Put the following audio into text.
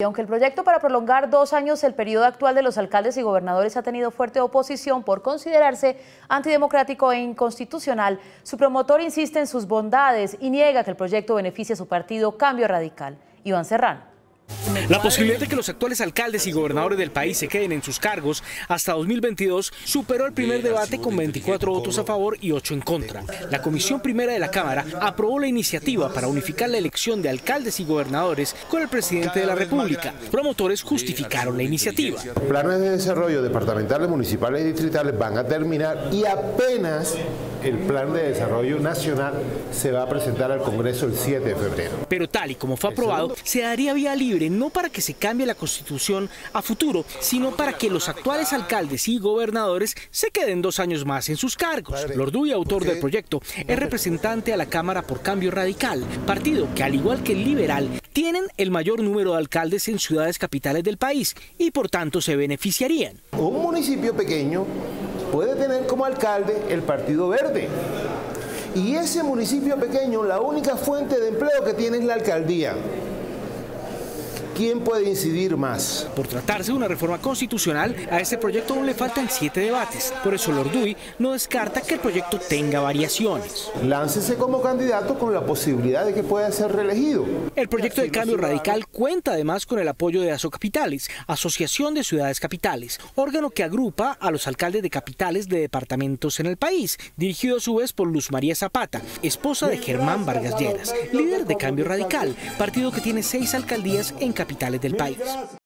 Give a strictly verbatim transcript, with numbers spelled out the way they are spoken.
Y aunque el proyecto para prolongar dos años el periodo actual de los alcaldes y gobernadores ha tenido fuerte oposición por considerarse antidemocrático e inconstitucional, su promotor insiste en sus bondades y niega que el proyecto beneficie a su partido Cambio Radical. Iván Serrano. La posibilidad de que los actuales alcaldes y gobernadores del país se queden en sus cargos hasta dos mil veintidós superó el primer debate con veinticuatro votos a favor y ocho en contra. La Comisión Primera de la Cámara aprobó la iniciativa para unificar la elección de alcaldes y gobernadores con el presidente de la República. Promotores justificaron la iniciativa. Planes de desarrollo departamentales, municipales y distritales van a terminar y apenas el plan de desarrollo nacional se va a presentar al Congreso el siete de febrero. Pero tal y como fue aprobado, se daría vía libre no para que se cambie la Constitución a futuro, sino para que los actuales alcaldes y gobernadores se queden dos años más en sus cargos. Lorduy, autor del proyecto, es representante a la Cámara por Cambio Radical, partido que, al igual que el Liberal, tienen el mayor número de alcaldes en ciudades capitales del país y por tanto se beneficiarían. Un municipio pequeño puede tener como alcalde el Partido Verde. Y ese municipio pequeño, la única fuente de empleo que tiene es la alcaldía. ¿Quién puede incidir más? Por tratarse de una reforma constitucional, a este proyecto aún le faltan siete debates. Por eso Lorduy no descarta que el proyecto tenga variaciones. Láncese como candidato con la posibilidad de que pueda ser reelegido. El proyecto de Cambio Radical cuenta además con el apoyo de Asocapitales, Asociación de Ciudades Capitales, órgano que agrupa a los alcaldes de capitales de departamentos en el país, dirigido a su vez por Luz María Zapata, esposa de Germán Vargas Lleras, líder de Cambio Radical, partido que tiene seis alcaldías en capitales del país.